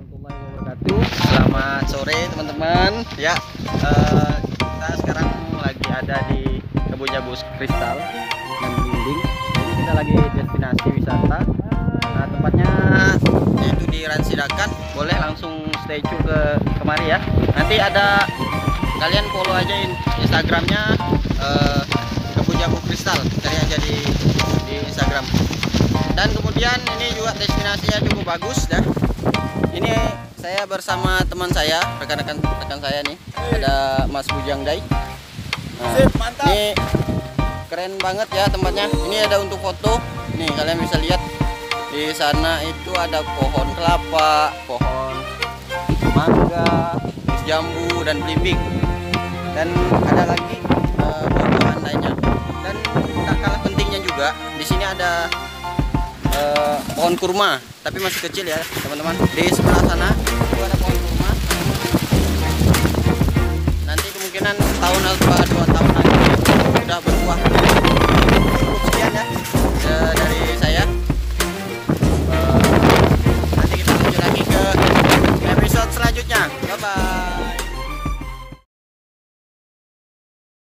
warahmatullahi wabarakatuh. Selamat sore teman-teman. Ya, kita sekarang lagi ada di Kebun Jambu Kristal dan Belimbing. Ini kita lagi destinasi wisata. Nah, tempatnya yaitu di Ransidakan. Boleh langsung stay tune ke kemari ya. Nanti ada, kalian follow aja Instagramnya Kebun Jambu Kristal. Cari aja di Instagram. Dan kemudian ini juga destinasinya cukup bagus dah. Ini saya bersama teman saya, rekan saya nih. Ada Mas Bujang Dai. Nah, ini keren banget ya tempatnya. Ini ada untuk foto. Nih kalian bisa lihat di sana itu ada pohon kelapa, pohon mangga, jambu dan belimbing. Dan ada lagi buah-buahan lainnya. Dan tak kalah pentingnya juga di sini ada pohon kurma, tapi masih kecil ya teman-teman. Di sebelah sana itu ada pohon kurma. Nanti kemungkinan tahun